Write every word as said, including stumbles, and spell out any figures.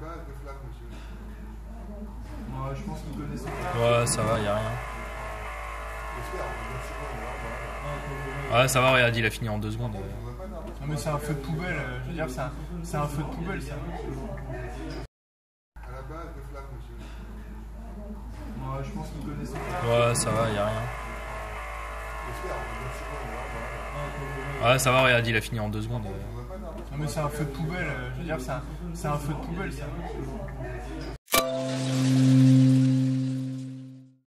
base de flamme, monsieur. Ouais, je pense qu'ils connaissent pas. Ouais, ça va, y a rien. J'espère, on va dire c'est bon, on Ouais, ça va, regarde, il a fini en deux secondes. va pas d'armes. Non mais c'est un feu de poubelle, euh, je veux dire c'est un, c'est un feu de poubelle ça. À la base de flamme, monsieur. Ouais, je pense qu'ils connaissent pas. Ouais, ça va, y a rien. J'espère, on va dire c'est bon, on Ouais, ça va, regarde, il a fini en deux secondes. va pas d'armes. Non mais c'est un feu de poubelle, euh, je veux dire c'est un, c'est un feu de poubelle ça.